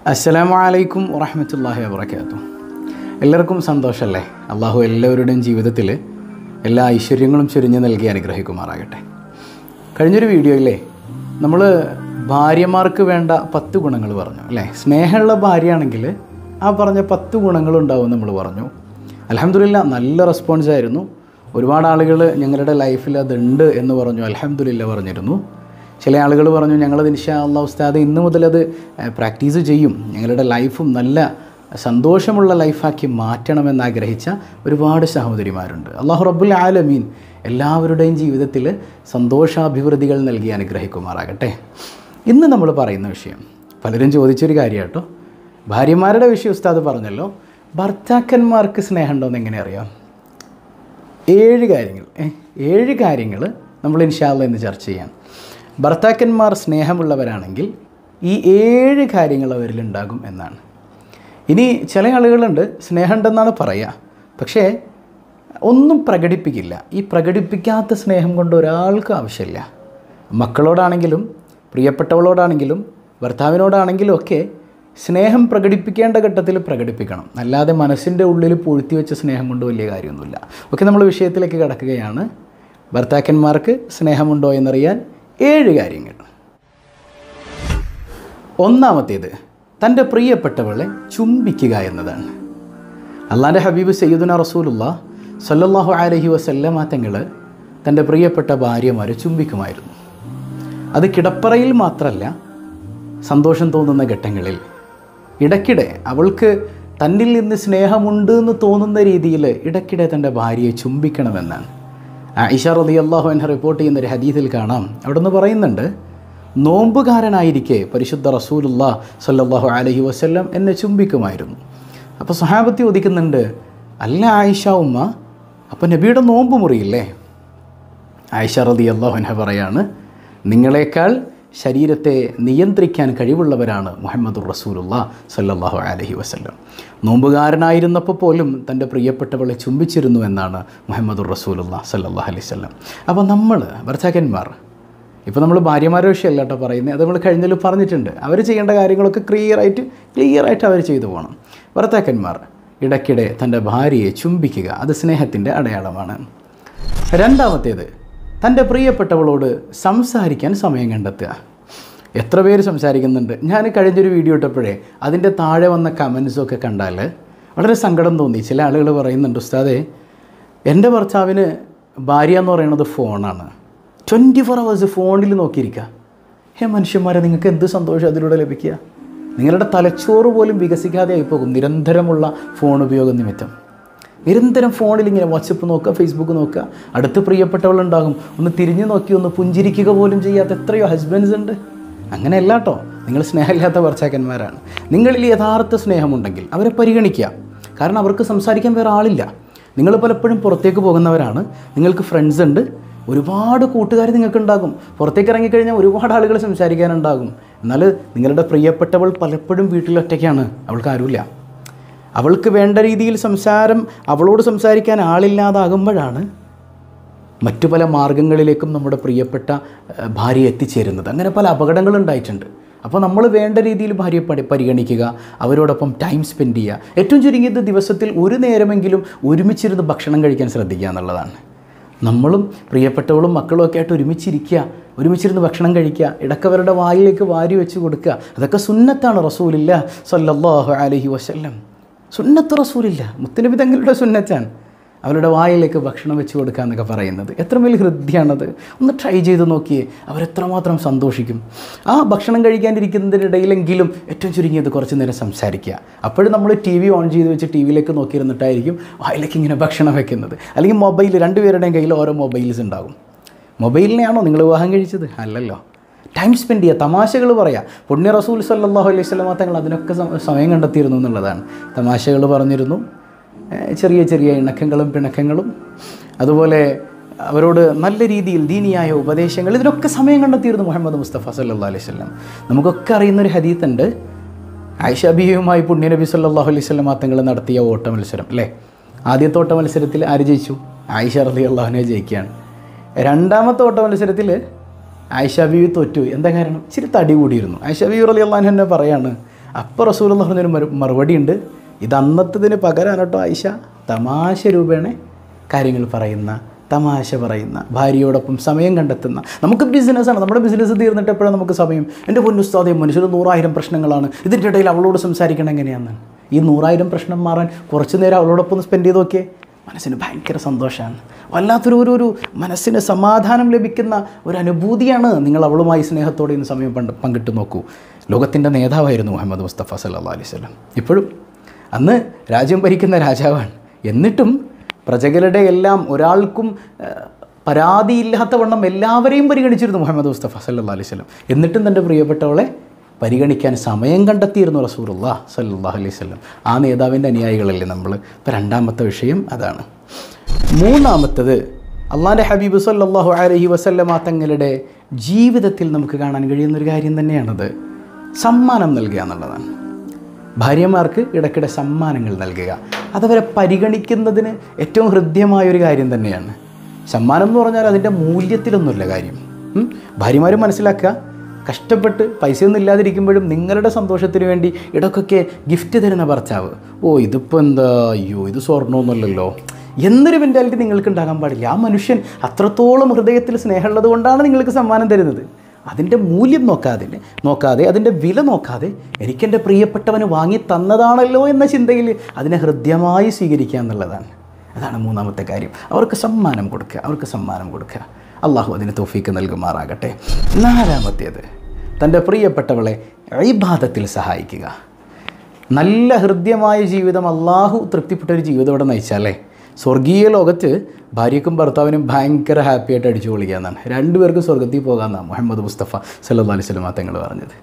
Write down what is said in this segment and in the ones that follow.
അസ്സലാമു അലൈക്കും വറഹ്മത്തുള്ളാഹി വബറകാതുഹു. എല്ലാവർക്കും സന്തോഷമല്ലേ? അള്ളാഹു എല്ലാവരുടെയും ജീവിതത്തിൽ എല്ലാ ഐശ്വര്യങ്ങളും ചൊരിഞ്ഞ് നൽകി അനുഗ്രഹിക്കുമാറാകട്ടെ. കഴിഞ്ഞൊരു വീഡിയോയിലെ നമ്മൾ ഭാര്യമാർക്ക് വേണ്ട 10 ഗുണങ്ങൾ പറഞ്ഞു അല്ലേ? സ്നേഹമുള്ള ഭാര്യയാണെങ്കിൽ ആ പറഞ്ഞ 10 ഗുണങ്ങളുണ്ടാവും നമ്മൾ പറഞ്ഞു. അൽഹംദുലില്ലാ നല്ല റെസ്പോൺസ് ആയിരുന്നു. ഒരുപാട് ആളുകൾ ഞങ്ങളുടെ ലൈഫിൽ അതുണ്ട് എന്ന് പറഞ്ഞു, അൽഹംദുലില്ലാ പറഞ്ഞിരുന്നു. ചില ആളുകൾ പറഞ്ഞു ഞങ്ങളത് ഇൻഷാ അല്ലാഹ് ഉസ്താദ് ഇന്ന് മുതലത് പ്രാക്ടീസ് ചെയ്യും, ഞങ്ങളുടെ ലൈഫും നല്ല സന്തോഷമുള്ള ലൈഫാക്കി മാറ്റണമെന്നാഗ്രഹിച്ച ഒരുപാട് സഹോദരിമാരുണ്ട്. അല്ലാഹു റബ്ബുൽ ആലമീൻ എല്ലാവരുടെയും ജീവിതത്തിൽ സന്തോഷാഭിവൃദ്ധികൾ നൽകി അനുഗ്രഹിക്കുമാറാകട്ടെ. ഇന്ന് നമ്മൾ പറയുന്ന വിഷയം പലരും ചോദിച്ചൊരു കാര്യം കേട്ടോ. ഭാര്യമാരുടെ വിഷയം ഉസ്താദ് പറഞ്ഞല്ലോ, ഭർത്താക്കന്മാർക്ക് സ്നേഹമുണ്ടോയെന്ന് എങ്ങനെ അറിയാം? 7 കാര്യങ്ങൾ നമ്മൾ ഇൻഷാ അല്ലാഹ് ഇന്ന് ചർച്ച ചെയ്യാം. ഭർത്താക്കന്മാർ സ്നേഹമുള്ളവരാണെങ്കിൽ ഈ 7 കാര്യങ്ങൾ അവരിലുണ്ടാകും എന്നാണ്. ഇനി ചില ആളുകളുണ്ട് സ്നേഹമുണ്ടെന്നാണ് പറയുക, പക്ഷേ ഒന്നും പ്രകടിപ്പിക്കില്ല. ഈ പ്രകടിപ്പിക്കാത്ത സ്നേഹം കൊണ്ട് ഒരാൾക്ക് ആവശ്യമില്ല. മക്കളോടാണെങ്കിലും പ്രിയപ്പെട്ടവളോടാണെങ്കിലും ഭർത്താവിനോടാണെങ്കിലും ഒക്കെ സ്നേഹം പ്രകടിപ്പിക്കേണ്ട ഘട്ടത്തിൽ പ്രകടിപ്പിക്കണം, അല്ലാതെ മനസ്സിൻ്റെ ഉള്ളിൽ പൂഴ്ത്തി വെച്ച സ്നേഹം കൊണ്ട് വലിയ കാര്യമൊന്നുമില്ല. ഓക്കെ, നമ്മൾ വിഷയത്തിലേക്ക് കടക്കുകയാണ്. ഭർത്താക്കന്മാർക്ക് സ്നേഹമുണ്ടോ എന്നറിയാൻ 7 കാര്യങ്ങൾ. ഒന്നാമത്തേത് തൻ്റെ പ്രിയപ്പെട്ടവളെ ചുംബിക്കുക എന്നതാണ്. അള്ളാൻ്റെ ഹബീബ് സയ്യിദുനാ റസൂലുള്ളാഹി സ്വല്ലല്ലാഹു അലൈഹി വസല്ലമ തങ്ങൾ തൻ്റെ പ്രിയപ്പെട്ട ഭാര്യമാരെ ചുംബിക്കുമായിരുന്നു. അത് കിടപ്പറയിൽ മാത്രമല്ല, സന്തോഷം തോന്നുന്ന ഘട്ടങ്ങളിൽ ഇടയ്ക്കിടെ അവൾക്ക് തന്നിൽ നിന്ന് സ്നേഹമുണ്ട് എന്ന് തോന്നുന്ന രീതിയിൽ ഇടയ്ക്കിടെ തൻ്റെ ഭാര്യയെ ചുംബിക്കണമെന്നാണ്. ആയിഷ റളിയല്ലാഹു അൻഹ റിപ്പോർട്ട് ചെയ്യുന്നൊരു ഹദീസിൽ കാണാം. അവിടെ നിന്ന് പറയുന്നുണ്ട്, നോമ്പുകാരനായിരിക്കെ പരിശുദ്ധ റസൂലുള്ളാഹി സ്വല്ലല്ലാഹു അലൈഹി വസല്ലം എന്നെ ചുംബിക്കുമായിരുന്നു. അപ്പോൾ സ്വഹാബത്തി ചോദിക്കുന്നുണ്ട്, അല്ല ആയിഷ ഉമ്മ, അപ്പോൾ നബിയുടെ നോമ്പ് മുറിയില്ലേ? ആയിഷ റളിയല്ലാഹു അൻഹ പറയാണ്, നിങ്ങളെക്കാൾ ശരീരത്തെ നിയന്ത്രിക്കാൻ കഴിവുള്ളവരാണ് മുഹമ്മദുർ റസൂലുള്ളാഹി സ്വല്ലല്ലാഹു അലൈഹി വസല്ലം. നോമ്പുകാരനായിരുന്നപ്പോൾ പോലും തൻ്റെ പ്രിയപ്പെട്ടവളെ ചുംബിച്ചിരുന്നു എന്നാണ് മുഹമ്മദുർ റസൂലുള്ളാഹി സ്വല്ലല്ലാഹു അലൈഹി വസല്ലം. അപ്പോൾ നമ്മൾ ഭർത്താക്കന്മാർ, ഇപ്പോൾ നമ്മൾ ഭാര്യമാരുടെ വിഷയമല്ല കേട്ടോ പറയുന്നത്, അത് നമ്മൾ കഴിഞ്ഞതിൽ പറഞ്ഞിട്ടുണ്ട്. അവർ ചെയ്യേണ്ട കാര്യങ്ങളൊക്കെ ക്ലിയറായിട്ട് അവർ ചെയ്തു പോകണം. ഭർത്താക്കന്മാർ ഇടയ്ക്കിടെ തൻ്റെ ഭാര്യയെ ചുംബിക്കുക, അത് സ്നേഹത്തിൻ്റെ അടയാളമാണ്. രണ്ടാമത്തേത് തൻ്റെ പ്രിയപ്പെട്ടവളോട് സംസാരിക്കാൻ സമയം കണ്ടെത്തുക. എത്ര പേര് സംസാരിക്കുന്നുണ്ട്? ഞാൻ കഴിഞ്ഞൊരു വീഡിയോ ഇട്ടപ്പോഴേ അതിൻ്റെ താഴെ വന്ന കമൻസൊക്കെ കണ്ടാൽ വളരെ സങ്കടം തോന്നി. ചില ആളുകൾ പറയുന്നുണ്ട്, ഉസ്താദേ എൻ്റെ ഭർത്താവിന് ഭാര്യ എന്ന് പറയുന്നത് ഫോണാണ്, 24 hours ഫോണിൽ നോക്കിയിരിക്കുക. മനുഷ്യന്മാരെ, നിങ്ങൾക്ക് എന്ത് സന്തോഷം അതിലൂടെ ലഭിക്കുക? നിങ്ങളുടെ തലച്ചോറ് പോലും വികസിക്കാതെ ആയിപ്പോകും നിരന്തരമുള്ള ഫോൺ ഉപയോഗം നിമിത്തം. നിരന്തരം ഫോണിൽ ഇങ്ങനെ വാട്സപ്പ് നോക്കുക, ഫേസ്ബുക്ക് നോക്കുക. അടുത്ത് പ്രിയപ്പെട്ടവളുണ്ടാകും, ഒന്ന് തിരിഞ്ഞു നോക്കി ഒന്ന് പുഞ്ചിരിക്കുക പോലും ചെയ്യാത്ത എത്രയോ ഹസ്ബൻഡ്സ് ഉണ്ട്. അങ്ങനെയല്ല കേട്ടോ, നിങ്ങൾ സ്നേഹമില്ലാത്ത ഭർത്താക്കന്മാരാണ്. നിങ്ങളിൽ യഥാർത്ഥ സ്നേഹമുണ്ടെങ്കിൽ അവരെ പരിഗണിക്കുക. കാരണം അവർക്ക് സംസാരിക്കാൻ വേറെ ആളില്ല. നിങ്ങൾ പലപ്പോഴും പുറത്തേക്ക് പോകുന്നവരാണ്, നിങ്ങൾക്ക് ഫ്രണ്ട്സ് ഉണ്ട്, ഒരുപാട് കൂട്ടുകാർ നിങ്ങൾക്കുണ്ടാകും. പുറത്തേക്ക് ഇറങ്ങിക്കഴിഞ്ഞാൽ ഒരുപാട് ആളുകൾ സംസാരിക്കാനുണ്ടാകും. എന്നാൽ നിങ്ങളുടെ പ്രിയപ്പെട്ടവൾ പലപ്പോഴും വീട്ടിലൊറ്റയ്ക്കാണ്, അവൾക്ക് ആരുമില്ല. അവൾക്ക് വേണ്ട രീതിയിൽ അവളോട് സംസാരിക്കാൻ ആളില്ലാതാകുമ്പോഴാണ് മറ്റു പല മാർഗങ്ങളിലേക്കും നമ്മുടെ പ്രിയപ്പെട്ട ഭാര്യ എത്തിച്ചേരുന്നത്. അങ്ങനെ പല അപകടങ്ങളുണ്ടായിട്ടുണ്ട്. അപ്പോൾ നമ്മൾ വേണ്ട രീതിയിൽ ഭാര്യയെ പരിഗണിക്കുക, അവരോടൊപ്പം ടൈം സ്പെൻഡ് ചെയ്യുക. ഏറ്റവും ചുരുങ്ങിയത് ദിവസത്തിൽ ഒരു നേരമെങ്കിലും ഒരുമിച്ചിരുന്ന് ഭക്ഷണം കഴിക്കാൻ ശ്രദ്ധിക്കുക എന്നുള്ളതാണ്. നമ്മളും പ്രിയപ്പെട്ടവളും മക്കളും ഒക്കെ ആയിട്ട് ഒരുമിച്ചിരുന്ന് ഭക്ഷണം കഴിക്കുക, ഇടക്കവരുടെ വായിലേക്ക് വാരി വെച്ച് കൊടുക്കുക. അതൊക്കെ സുന്നത്താണ് റസൂലുള്ളാഹി സ്വല്ലല്ലാഹു അലൈഹി വസല്ലം. സുന്നത്ത് റസൂലില്ല, മുത്തുനബി തങ്ങളുടെ സുന്നത്താണ് അവരുടെ വായിലേക്ക് ഭക്ഷണം വെച്ച് കൊടുക്കുക എന്നൊക്കെ പറയുന്നത്. എത്ര വലിയ ഹൃദ്യമാണത്! ഒന്ന് ട്രൈ ചെയ്ത് നോക്കിയേ, അവരെത്രമാത്രം സന്തോഷിക്കും. ആ ഭക്ഷണം കഴിക്കാനിരിക്കുന്നതിനിടയിലെങ്കിലും ഏറ്റവും ചുരുങ്ങിയത് കുറച്ച് നേരം സംസാരിക്കുക. അപ്പോഴും നമ്മൾ TV ഓൺ ചെയ്ത് വെച്ച് TVയിലേക്ക് നോക്കിയിരുന്നിട്ടായിരിക്കും വായിലേക്ക് ഇങ്ങനെ ഭക്ഷണം വെക്കുന്നത്. അല്ലെങ്കിൽ മൊബൈൽ, 2 പേരുടെയും കയ്യിൽ ഓരോ മൊബൈൽസ് ഉണ്ടാകും. മൊബൈലിനെയാണോ നിങ്ങൾ വിവാഹം കഴിച്ചത്? അല്ലല്ലോ. ടൈം സ്പെൻഡ് ചെയ്യുക, തമാശകൾ പറയുക. പുണ്യ റസൂൽ സല്ലല്ലാഹു അലൈഹി വസല്ലം തങ്ങൾ അതിനൊക്കെ സമയം കണ്ടെത്തിയിരുന്നു എന്നുള്ളതാണ്. തമാശകൾ പറഞ്ഞിരുന്നു, ചെറിയ ഇണക്കങ്ങളും പിണക്കങ്ങളും, അതുപോലെ അവരോട് നല്ല രീതിയിൽ ദീനിയായ ഉപദേശങ്ങൾ, ഇതിനൊക്കെ സമയം കണ്ടെത്തിയിരുന്നു മുഹമ്മദ് മുസ്തഫ സല്ലല്ലാഹു അലൈഹി വസല്ലം. നമുക്കൊക്കെ അറിയുന്നൊരു ഹദീത്തുണ്ട്, ആയിഷ ബീവിയുമായി പുണ്യനബി സല്ലല്ലാഹു അലൈഹി വസല്ലം തങ്ങൾ നടത്തിയ ഓട്ട മത്സരം അല്ലേ? ആദ്യത്തെ ഓട്ട മത്സരത്തിൽ ആര് ജയിച്ചു? ആയിഷ റളിയല്ലാഹു അൻഹ ജയിക്കുകയാണ്. രണ്ടാമത്തെ ഓട്ട മത്സരത്തിൽ ആയിഷ ബീവി തോറ്റു. എന്താ കാരണം? ഇച്ചിരി തടി കൂടിയിരുന്നു. ആയിഷ ബീവി റളിയല്ലാഹു അൻഹ പറയാണ്, അപ്പോൾ റസൂലുള്ളാഹി പറഞ്ഞൊരു മറുപടി ഉണ്ട്, ഇത് അന്നത്തതിന് പകരമാണ് കേട്ടോ ആയിഷ, തമാശ രൂപേണ കാര്യങ്ങൾ പറയുന്ന, തമാശ പറയുന്ന, ഭാര്യയോടൊപ്പം സമയം കണ്ടെത്തുന്ന. നമുക്ക് ബിസിനസ്സാണ്, നമ്മുടെ ബിസിനസ് തീർന്നിട്ട് എപ്പോഴാണ് നമുക്ക് സമയം? എൻ്റെ പൊന്നുസ്താദേ, മനുഷ്യർ 100,000 പ്രശ്നങ്ങളാണ്, ഇതിൻ്റെ ഇടയിൽ അവളോട് സംസാരിക്കണം എങ്ങനെയാണെന്ന്. ഈ 100,000 പ്രശ്നം മാറാൻ കുറച്ച് നേരം അവളോടൊപ്പം സ്പെൻഡ് ചെയ്ത് നോക്കിയേ, മനസ്സിന് ഭയങ്കര സന്തോഷമാണ്. വല്ലാത്തൊരു മനസ്സിന് സമാധാനം ലഭിക്കുന്ന ഒരു അനുഭൂതിയാണ്. നിങ്ങൾ അവളുമായി സ്നേഹത്തോടെ ഇന്ന് സമയം പങ്കിട്ട് നോക്കൂ. ലോകത്തിൻ്റെ നേതാവായിരുന്നു മുഹമ്മദ് മുസ്തഫ സല്ലല്ലാഹു അലൈഹി വസല്ലം. ഇപ്പോഴും അന്ന് രാജ്യം ഭരിക്കുന്ന രാജാവാണ്. എന്നിട്ടും പ്രജകളുടെ എല്ലാം ഒരാൾക്കും പരാതിയില്ലാത്ത വണ്ണം എല്ലാവരെയും പരിഗണിച്ചിരുന്നു മുഹമ്മദ് മുസ്തഫ സല്ലല്ലാഹു അലൈഹി വസല്ലം. എന്നിട്ടും തൻ്റെ പ്രിയപ്പെട്ടവളെ പരിഗണിക്കാൻ സമയം കണ്ടെത്തിയിരുന്നു റസൂലുള്ളാഹി സല്ലല്ലാഹു അലൈഹി വസല്ലം. ആ നേതാവിൻ്റെ അനുയായികളല്ലേ നമ്മൾ. ഇപ്പോൾ രണ്ടാമത്തെ വിഷയം അതാണ്. മൂന്നാമത്തത്, അള്ളാഹുവിൻ്റെ ഹബീബ് സല്ലല്ലാഹു അലൈഹി വസല്ലമ തങ്ങളുടെ ജീവിതത്തിൽ നമുക്ക് കാണാൻ കഴിയുന്നൊരു കാര്യം തന്നെയാണത്. സമ്മാനം നൽകുക എന്നുള്ളതാണ്. ഭാര്യമാർക്ക് ഇടയ്ക്കിടെ സമ്മാനങ്ങൾ നൽകുക, അതവരെ പരിഗണിക്കുന്നതിന് ഏറ്റവും ഹൃദ്യമായൊരു കാര്യം തന്നെയാണ്. സമ്മാനം എന്ന് പറഞ്ഞാൽ അതിൻ്റെ മൂല്യത്തിലൊന്നുമില്ല കാര്യം. ഭാര്യമാർ മനസ്സിലാക്കുക, കഷ്ടപ്പെട്ട് പൈസയൊന്നും ഇല്ലാതിരിക്കുമ്പോഴും നിങ്ങളുടെ സന്തോഷത്തിന് വേണ്ടി ഇടയ്ക്കൊക്കെ ഗിഫ്റ്റ് തരുന്ന ഭർത്താവ്, ഓ ഇതിപ്പോൾ എന്താ, അയ്യോ ഇത് സ്വർണ്ണമൊന്നുമല്ലല്ലോ എന്നൊരു മെൻറ്റാലിറ്റി നിങ്ങൾക്ക് ഉണ്ടാകാൻ പാടില്ല. ആ മനുഷ്യൻ അത്രത്തോളം ഹൃദയത്തിൽ സ്നേഹമുള്ളത് കൊണ്ടാണ് നിങ്ങൾക്ക് സമ്മാനം തരുന്നത്. അതിൻ്റെ മൂല്യം നോക്കാതെ അതിൻ്റെ വില നോക്കാതെ എനിക്കെൻ്റെ പ്രിയപ്പെട്ടവന് വാങ്ങി തന്നതാണല്ലോ എന്ന ചിന്തയിൽ അതിനെ ഹൃദ്യമായി സ്വീകരിക്കുക എന്നുള്ളതാണ്. അതാണ് മൂന്നാമത്തെ കാര്യം. അവർക്ക് സമ്മാനം കൊടുക്കുക. അള്ളാഹു അതിന് തൗഫീക്ക് നൽകുമാറാകട്ടെ. നാലാമത്തേത്, തൻ്റെ പ്രിയപ്പെട്ടവളെ ഇബാദത്തിൽ സഹായിക്കുക. നല്ല ഹൃദ്യമായ ജീവിതം, അള്ളാഹു തൃപ്തിപ്പെട്ടൊരു ജീവിതം ഇവിടെ നയിച്ചാലേ സ്വർഗീയ ലോകത്ത് ഭാര്യയ്ക്കും ഭർത്താവിനും ഭയങ്കര ഹാപ്പിയായിട്ട് അടിച്ചു പൊളിക്കുക എന്നാണ്. രണ്ടുപേർക്കും സ്വർഗത്തിൽ പോകാമെന്നാണ് മുഹമ്മദ് മുസ്തഫ സല്ലല്ലാഹു അലൈഹി വസല്ലം തങ്ങൾ പറഞ്ഞത്.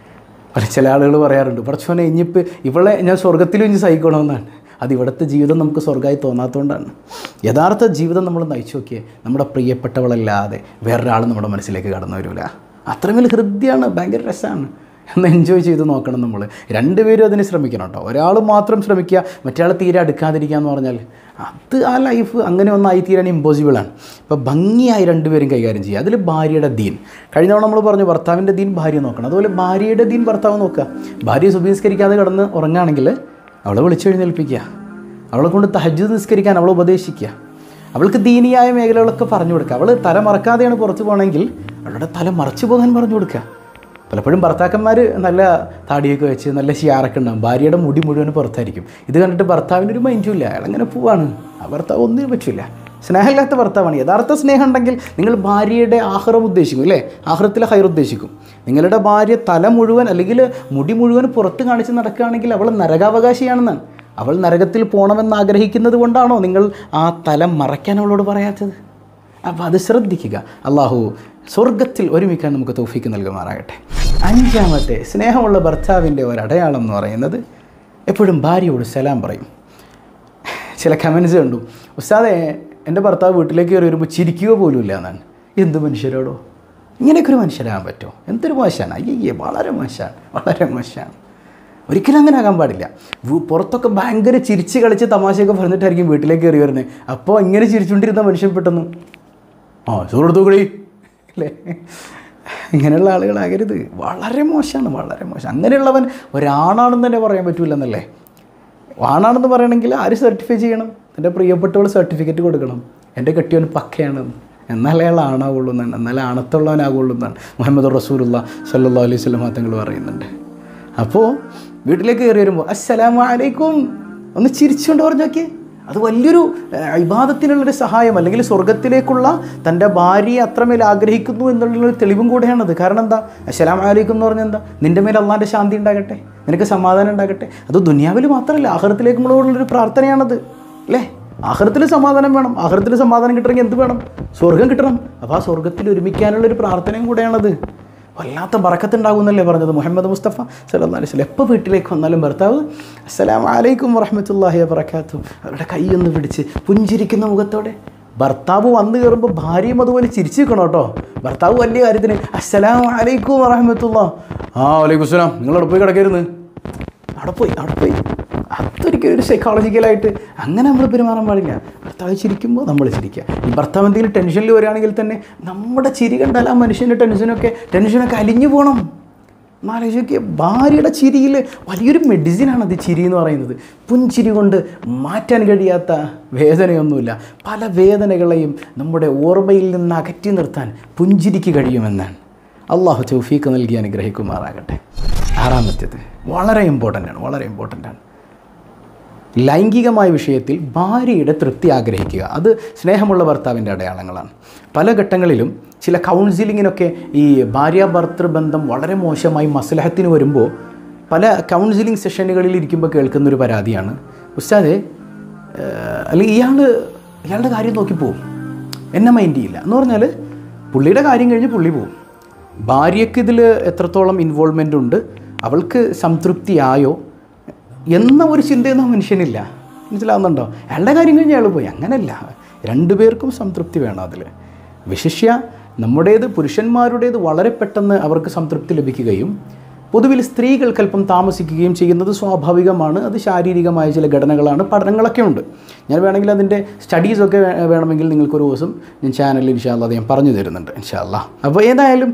ചില ആളുകൾ പറയാറുണ്ട്, പടച്ചോനെ ഇനിയിപ്പോൾ ഇവളെ ഞാൻ സ്വർഗത്തിലും ഇനി സഹിക്കണമെന്നാണ്. അത് ഇവിടുത്തെ ജീവിതം നമുക്ക് സ്വർഗ്ഗമായി തോന്നാത്തതുകൊണ്ടാണ്. യഥാർത്ഥ ജീവിതം നമ്മൾ നയിച്ചു നോക്കിയേ, നമ്മുടെ പ്രിയപ്പെട്ടവളല്ലാതെ വേറൊരാൾ നമ്മുടെ മനസ്സിലേക്ക് കടന്നു വരില്ല. അത്രമേൽ ഹൃദ്യമാണ്, ഭയങ്കര രസമാണ്. ഒന്ന് എൻജോയ് ചെയ്ത് നോക്കണം. നമ്മൾ രണ്ടുപേരും അതിന് ശ്രമിക്കണം കേട്ടോ. ഒരാൾ മാത്രം ശ്രമിക്കുക, മറ്റേ തീരെ അടുക്കാതിരിക്കുക എന്ന് പറഞ്ഞാൽ അത് ആ ലൈഫ് അങ്ങനെ ഒന്നായി തീരാൻ ഇമ്പോസിബിളാണ്. ഇപ്പോൾ ഭംഗിയായി രണ്ടുപേരും കൈകാര്യം ചെയ്യുക. അതിൽ ഭാര്യയുടെ ദീൻ, കഴിഞ്ഞ തവണ നമ്മൾ പറഞ്ഞു ഭർത്താവിൻ്റെ ദീൻ ഭാര്യ നോക്കണം, അതുപോലെ ഭാര്യയുടെ ദീൻ ഭർത്താവ് നോക്കുക. ഭാര്യ സുബഹിസ്കരിക്കാതെ കിടന്ന് ഉറങ്ങുകയാണെങ്കിൽ അവളെ വിളിച്ചെഴുന്നേൽപ്പിക്കുക, അവളെ കൊണ്ട് തഹജ്ജുദ് നിസ്കരിക്കാൻ അവളെ ഉപദേശിക്കുക, അവൾക്ക് ദീനിയായ മേഖലകളൊക്കെ പറഞ്ഞു കൊടുക്കുക. അവൾ തല മറക്കാതെയാണ് പുറത്ത് പോകണമെങ്കിൽ അവളുടെ തല മറച്ചു പോകാൻ പറഞ്ഞു കൊടുക്കുക. പലപ്പോഴും ഭർത്താക്കന്മാർ നല്ല താടിയൊക്കെ വെച്ച് നല്ല ഷിയാറൊക്കെ ഉണ്ടാകും, ഭാര്യയുടെ മുടി മുഴുവൻ പുറത്തായിരിക്കും. ഇത് കണ്ടിട്ട് ഭർത്താവിനൊരു മൈൻഡും ഇല്ല, അയാളങ്ങനെ പോവാണ്. ആ ഭർത്താവ് ഒന്നിനും പറ്റില്ല, സ്നേഹമില്ലാത്ത ഭർത്താവാണ്. യഥാർത്ഥ സ്നേഹം ഉണ്ടെങ്കിൽ നിങ്ങൾ ഭാര്യയുടെ ആഹ്റം ഉദ്ദേശിക്കും അല്ലേ, ആഹ്റത്തിലെ ഹൈർ ഉദ്ദേശിക്കും. നിങ്ങളുടെ ഭാര്യ തല മുഴുവൻ അല്ലെങ്കിൽ മുടി മുഴുവൻ പുറത്ത് കാണിച്ച് നടക്കുകയാണെങ്കിൽ അവൾ നരകാവകാശിയാണെന്നാണ്. അവൾ നരകത്തിൽ പോകണമെന്ന് ആഗ്രഹിക്കുന്നത് കൊണ്ടാണോ നിങ്ങൾ ആ തല മറയ്ക്കാൻ അവളോട് പറയാത്തത്? അപ്പോൾ അത് ശ്രദ്ധിക്കുക. അള്ളാഹു സ്വർഗത്തിൽ ഒരുമിക്കാൻ നമുക്ക് തൗഫീക്ക് നൽകുമാറാകട്ടെ. അഞ്ചാമത്തെ, സ്നേഹമുള്ള ഭർത്താവിൻ്റെ ഒരടയാളം എന്ന് പറയുന്നത് എപ്പോഴും ഭാര്യയോട് സലാം പറയും. ചില കമൻസ് കണ്ടു, ഉസ്താദേ എൻ്റെ ഭർത്താവ് വീട്ടിലേക്ക് കയറി വരുമ്പോൾ ചിരിക്കുക പോലും ഇല്ല എന്നാണ്. എന്ത് മനുഷ്യരോടോ ഇങ്ങനെയൊക്കെ ഒരു മനുഷ്യരാകാൻ പറ്റുമോ? എന്തൊരു മോശമാണ്. അയ്യേ, വളരെ മോശമാണ്. ഒരിക്കലും അങ്ങനെ ആകാൻ പാടില്ല. പുറത്തൊക്കെ ഭയങ്കര ചിരിച്ച് കളിച്ച് തമാശയൊക്കെ പറഞ്ഞിട്ടായിരിക്കും വീട്ടിലേക്ക് കയറി വരുന്നത്. അപ്പോൾ ഇങ്ങനെ ചിരിച്ചുകൊണ്ടിരുന്ന മനുഷ്യൻ പെട്ടെന്ന് സുഹൃത്തു കൂടി അല്ലേ, ഇങ്ങനെയുള്ള ആളുകളാകരുത്. വളരെ മോശമാണ്. അങ്ങനെയുള്ളവൻ ഒരാണാണെന്ന് തന്നെ പറയാൻ പറ്റില്ലെന്നല്ലേ. ആണാണെന്ന് പറയണമെങ്കിൽ ആര് സർട്ടിഫൈ ചെയ്യണം? എൻ്റെ പ്രിയപ്പെട്ടവൾ സർട്ടിഫിക്കറ്റ് കൊടുക്കണം, എൻ്റെ കെട്ടിയവൻ പക്കയാണെന്ന്. എന്നാലേ അയാൾ ആണാവുള്ളൂ എന്നാണ്, എന്നാലേ ആണത്തുള്ളവനാകുള്ളൂ എന്നാണ് മുഹമ്മദ് റസൂലുള്ളാഹി സ്വല്ലല്ലാഹു അലൈഹി വസല്ലം തങ്ങൾ പറയുന്നുണ്ട്. അപ്പോൾ വീട്ടിലേക്ക് കയറി വരുമ്പോൾ അസ്സലാമു അലൈക്കും ഒന്ന് ചിരിച്ചുകൊണ്ട് പറഞ്ഞു നോക്കിയേ. അത് വലിയൊരു ഇബാദത്തിനുള്ളൊരു സഹായം, അല്ലെങ്കിൽ സ്വർഗത്തിലേക്കുള്ള തൻ്റെ ഭാര്യയെ അത്രമേൽ ആഗ്രഹിക്കുന്നു എന്നുള്ളൊരു തെളിവും കൂടെയാണത്. കാരണം എന്താ, അസ്സലാമു അലൈക്കും എന്ന് പറഞ്ഞാൽ എന്താ, നിൻ്റെ മേൽ അള്ളാൻ്റെ ശാന്തി ഉണ്ടാകട്ടെ, നിനക്ക് സമാധാനം ഉണ്ടാകട്ടെ. അത് ദുനിയാവിൽ മാത്രമല്ല ആഖിറത്തിലേക്കുള്ളൊരു പ്രാർത്ഥനയാണത് അല്ലേ. ആഖിറത്തിൽ സമാധാനം വേണം. ആഖിറത്തിൽ സമാധാനം കിട്ടണമെങ്കിൽ എന്ത് വേണം? സ്വർഗം കിട്ടണം. അപ്പോൾ ആ സ്വർഗത്തിൽ ഒരുമിക്കാനുള്ളൊരു പ്രാർത്ഥനയും കൂടെയാണത്. വല്ലാത്ത ബറക്കത്തുണ്ടാകുന്നല്ലേ പറഞ്ഞത് മുഹമ്മദ് മുസ്തഫ സല്ലല്ലാഹു അലൈഹി വസല്ലം. എപ്പോൾ വീട്ടിലേക്ക് വന്നാലും ഭർത്താവ് അസ്സലാമു അലൈക്കും വറഹ്മത്തുള്ളാഹി വബറകാതുഹു അവരുടെ കൈയൊന്ന് പിടിച്ച് പുഞ്ചിരിക്കുന്ന മുഖത്തോടെ. ഭർത്താവ് വന്നു കയറുമ്പോൾ ഭാര്യയും അതുപോലെ ചിരിച്ചു നിൽക്കണം കേട്ടോ. ഭർത്താവ് വലിയ കാര്യത്തിന് അസ്സലാമു അലൈക്കും വറഹ്മത്തുള്ളാഹി, വലൈക്കും അസ്സലാം, നിങ്ങളവിടെ പോയി കിടക്കരുന്ന്, അവിടെ പോയി. അതൊരിക്കലും ഒരു സൈക്കോളജിക്കലായിട്ട് അങ്ങനെ നമ്മൾ പെരുമാറാൻ പാടില്ല. ഭർത്താവ് ചിരിക്കുമ്പോൾ നമ്മൾ ചിരിക്കുക. ഈ ഭർത്താവ് എന്തെങ്കിലും ടെൻഷനിൽ വരികയാണെങ്കിൽ തന്നെ നമ്മുടെ ചിരി കണ്ടാൽ ആ മനുഷ്യൻ്റെ ടെൻഷനൊക്കെ അലിഞ്ഞു പോകണം. ആലോചിക്കുക, ഭാര്യയുടെ ചിരിയിൽ വലിയൊരു മെഡിസിനാണത് ചിരി എന്ന് പറയുന്നത്. പുഞ്ചിരി കൊണ്ട് മാറ്റാൻ കഴിയാത്ത വേദനയൊന്നുമില്ല. പല വേദനകളെയും നമ്മുടെ ഓർമ്മയിൽ നിന്ന് അകറ്റി നിർത്താൻ പുഞ്ചിരിക്ക് കഴിയുമെന്നാണ്. അള്ളാഹു തൗഫീഖ് നൽകി അനുഗ്രഹിക്കുമാറാകട്ടെ. ആറാമത്തേത് വളരെ ഇമ്പോർട്ടൻ്റ് ആണ്. ലൈംഗികമായ വിഷയത്തിൽ ഭാര്യയുടെ തൃപ്തി ആഗ്രഹിക്കുക. അത് സ്നേഹമുള്ള ഭർത്താവിൻ്റെ അടയാളങ്ങളാണ്. പല ഘട്ടങ്ങളിലും ചില കൗൺസിലിങ്ങിനൊക്കെ ഈ ഭാര്യ ഭർത്തൃബന്ധം വളരെ മോശമായി മസ്ലഹത്തിന് വരുമ്പോൾ പല കൗൺസിലിംഗ് സെഷനുകളിൽ ഇരിക്കുമ്പോൾ കേൾക്കുന്നൊരു പരാതിയാണ്, ഉസ്താദേ അല്ലെങ്കിൽ ഇയാളുടെ കാര്യം നോക്കി പോവും, എന്നെ മൈൻഡ് ചെയ്യില്ല എന്ന് പറഞ്ഞാൽ പുള്ളിയുടെ കാര്യം കഴിഞ്ഞ് പുള്ളി പോവും. ഭാര്യയ്ക്ക് ഇതിൽ എത്രത്തോളം ഇൻവോൾവ്മെൻ്റ് ഉണ്ട്, അവൾക്ക് സംതൃപ്തിയായോ എന്ന ഒരു ചിന്തയൊന്നും മനുഷ്യനില്ല. മനസ്സിലാവുന്നുണ്ടോ? അയാളുടെ കാര്യം കഴിഞ്ഞ് അയാൾ പോയി. അങ്ങനെയല്ല, രണ്ടുപേർക്കും സംതൃപ്തി വേണം. അതിൽ വിശിഷ്യ നമ്മുടേത് പുരുഷന്മാരുടേത് വളരെ പെട്ടെന്ന് അവർക്ക് സംതൃപ്തി ലഭിക്കുകയും പൊതുവിൽ സ്ത്രീകൾക്കല്പം താമസിക്കുകയും ചെയ്യുന്നത് സ്വാഭാവികമാണ്. അത് ശാരീരികമായ ചില ഘടനകളാണ്, പഠനങ്ങളൊക്കെ ഉണ്ട്. ഞാൻ വേണമെങ്കിൽ അതിൻ്റെ സ്റ്റഡീസൊക്കെ വേണമെങ്കിൽ നിങ്ങൾക്കൊരു ദിവസം ഞാൻ ചാനലിൽ ഇൻഷാ അല്ലാഹ് ഞാൻ പറഞ്ഞു തരുന്നുണ്ട് ഇൻഷാ അല്ലാഹ്. അപ്പോൾ ഏതായാലും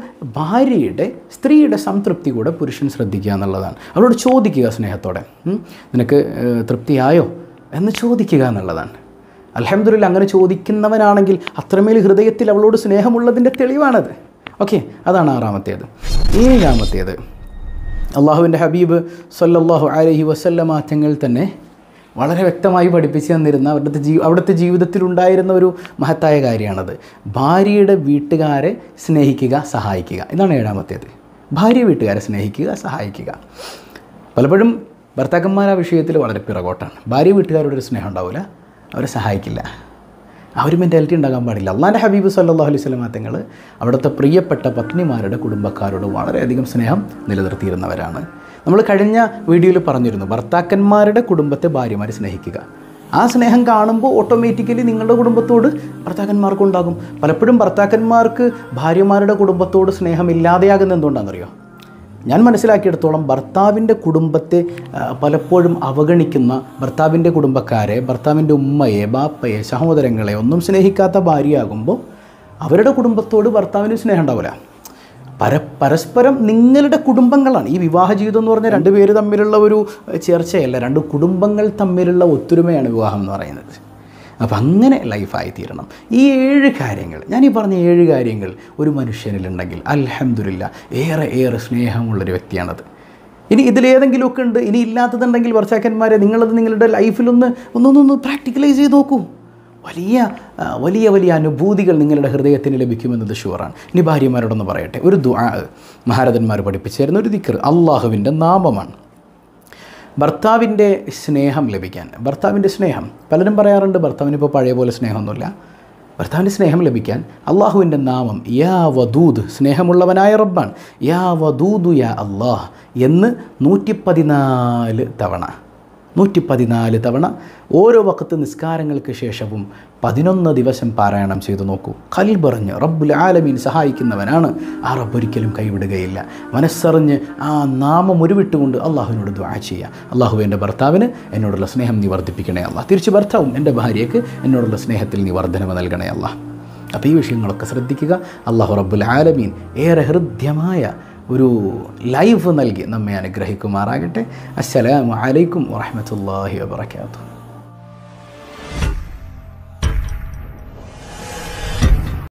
സ്ത്രീയുടെ സംതൃപ്തി കൂടെ പുരുഷൻ ശ്രദ്ധിക്കുക എന്നുള്ളതാണ്. അവളോട് ചോദിക്കുക സ്നേഹത്തോടെ, നിനക്ക് തൃപ്തിയായോ എന്ന് ചോദിക്കുക എന്നുള്ളതാണ്. അൽഹംദുലില്ലാഹ് അങ്ങനെ ചോദിക്കുന്നവനാണെങ്കിൽ അത്രമേൽ ഹൃദയത്തിൽ അവളോട് സ്നേഹമുള്ളതിൻ്റെ തെളിവാണത്. ഓക്കെ, അതാണ് ആറാമത്തേത്. ഏഴാമത്തേത്, അള്ളാഹുവിൻ്റെ ഹബീബ് സല്ലല്ലാഹു അലൈഹി വസല്ലമ തങ്ങൾ തന്നെ വളരെ വ്യക്തമായി പഠിപ്പിച്ചു തന്നിരുന്ന അവിടുത്തെ ജീവിതത്തിലുണ്ടായിരുന്ന ഒരു മഹത്തായ കാര്യമാണത്. ഭാര്യയുടെ വീട്ടുകാരെ സ്നേഹിക്കുക, സഹായിക്കുക. ഇതാണ് ഏഴാമത്തേത്. ഭാര്യ വീട്ടുകാരെ സ്നേഹിക്കുക, സഹായിക്കുക. പലപ്പോഴും ഭർത്താക്കന്മാർ ആ വിഷയത്തിൽ വളരെ പിറകോട്ടാണ്. ഭാര്യ വീട്ടുകാരോടൊരു സ്നേഹം ഉണ്ടാവില്ല, അവരെ സഹായിക്കില്ല. ആ ഒരു മെൻറ്റാലിറ്റി ഉണ്ടാകാൻ പാടില്ല. അള്ളാഹുവിൻ്റെ ഹബീബ് സല്ലല്ലാഹു അലൈഹി വസല്ലമ തങ്ങൾ അവിടുത്തെ പ്രിയപ്പെട്ട പത്നിമാരുടെ കുടുംബക്കാരോട് വളരെയധികം സ്നേഹം നിലനിർത്തിയിരുന്നവരാണ്. നമ്മൾ കഴിഞ്ഞ വീഡിയോയിൽ പറഞ്ഞിരുന്നു, ഭർത്താക്കന്മാരുടെ കുടുംബത്തെ ഭാര്യമാർ സ്നേഹിക്കുക. ആ സ്നേഹം കാണുമ്പോൾ ഓട്ടോമാറ്റിക്കലി നിങ്ങളുടെ കുടുംബത്തോട് ഭർത്താക്കന്മാർക്കുണ്ടാകും. പലപ്പോഴും ഭർത്താക്കന്മാർക്ക് ഭാര്യമാരുടെ കുടുംബത്തോട് സ്നേഹം ഇല്ലാതെയാകുന്ന എന്തുകൊണ്ടാണെന്നറിയോ? ഞാൻ മനസ്സിലാക്കിയെടുത്തോളം ഭർത്താവിൻ്റെ കുടുംബത്തെ പലപ്പോഴും അവഗണിക്കുന്ന, ഭർത്താവിൻ്റെ കുടുംബക്കാരെ, ഭർത്താവിൻ്റെ ഉമ്മയെ, ബാപ്പയെ, സഹോദരങ്ങളെ ഒന്നും സ്നേഹിക്കാത്ത ഭാര്യയാകുമ്പോൾ അവരുടെ കുടുംബത്തോട് ഭർത്താവിന് സ്നേഹം ഉണ്ടാവില്ല. പരസ്പരം നിങ്ങളുടെ കുടുംബങ്ങളാണ്. ഈ വിവാഹ ജീവിതം എന്ന് പറഞ്ഞാൽ രണ്ട് പേര് തമ്മിലുള്ള ഒരു ചേർച്ചയല്ല, രണ്ട് കുടുംബങ്ങൾ തമ്മിലുള്ള ഒത്തൊരുമയാണ് വിവാഹം എന്ന് പറയുന്നത്. അപ്പം അങ്ങനെ ലൈഫായി തീരണം. ഈ 7 കാര്യങ്ങൾ, ഞാനീ പറഞ്ഞ 7 കാര്യങ്ങൾ ഒരു മനുഷ്യനിലുണ്ടെങ്കിൽ അൽഹംദുലില്ലാഹ് ഏറെ സ്നേഹമുള്ളൊരു വ്യക്തിയാണത്. ഇനി ഇതിലേതെങ്കിലുമൊക്കെ ഉണ്ട്, ഇനി ഇല്ലാത്തതുണ്ടെങ്കിൽ ഭർത്താക്കന്മാരെ നിങ്ങളത് നിങ്ങളുടെ ലൈഫിലൊന്ന് പ്രാക്ടിക്കലൈസ് ചെയ്ത് നോക്കൂ. വലിയ അനുഭൂതികൾ നിങ്ങളുടെ ഹൃദയത്തിന് ലഭിക്കുമെന്നത് ഷുവറാണ്. ഇനി ഭാര്യമാരോടൊന്ന് പറയട്ടെ, ഒരു ദുആ മഹാരഥന്മാർ പഠിപ്പിച്ചു തരുന്ന ഒരു ദിക്ർ, അള്ളാഹുവിൻ്റെ നാമമാണ്. ഭർത്താവിൻ്റെ സ്നേഹം ലഭിക്കാൻ, ഭർത്താവിൻ്റെ സ്നേഹം പലരും പറയാറുണ്ട് ഭർത്താവിനിപ്പോൾ പഴയ പോലെ സ്നേഹമൊന്നുമില്ല. ഭർത്താവിൻ്റെ സ്നേഹം ലഭിക്കാൻ അള്ളാഹുവിൻ്റെ നാമം യാ വദൂദ്, സ്നേഹമുള്ളവനായ റബ്ബാൻ, യാ വദൂദു യാ അള്ളാഹ് എന്ന് 114 തവണ ഓരോ വഖത്ത് നിസ്കാരങ്ങൾക്ക് ശേഷവും 11 ദിവസം പാരായണം ചെയ്തു നോക്കൂ. ഖൽബറിഞ്ഞ് റബ്ബുൽ ആലമീൻ സഹായിക്കുന്നവനാണ്, ആ റബ്ബ് ഒരിക്കലും കൈവിടുകയില്ല. മനസ്സറിഞ്ഞ് ആ നാമം ഉരുവിട്ടുകൊണ്ട് അള്ളാഹുവിനോട് ദുആ ചെയ്യുക. അള്ളാഹു എൻ്റെ ഭർത്താവിന് എന്നോടുള്ള സ്നേഹം നീ വർദ്ധിപ്പിക്കണേ അല്ലാഹ്, തിരിച്ച് ഭർത്താവും എൻ്റെ ഭാര്യയ്ക്ക് എന്നോടുള്ള സ്നേഹത്തിൽ നീ വർദ്ധനവ് നൽകണേ അല്ലാഹ്. അപ്പോൾ ഈ വിഷയങ്ങളൊക്കെ ശ്രദ്ധിക്കുക. അള്ളാഹു റബ്ബുൽ ആലമീൻ ഏറെ ഹൃദ്യമായ ഒരു ലൈഫ് നൽകി നമ്മെ അനുഗ്രഹിക്കുമാറാകട്ടെ. അസ്സലാമു അലൈക്കും വറഹ്മത്തുള്ളാഹി വബറകാതുഹു.